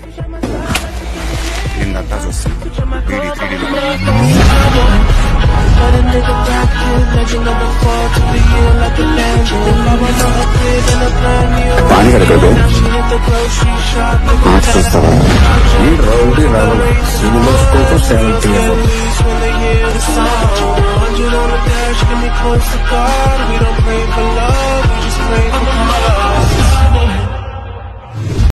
దీన్నంతా చూస్తుంది త్రీడీ పానీ కడగదు ఆట చూస్తావా ఈ రౌడీ రావులు cinema scope 70 on the dash, give me close to God. We don't pray for love.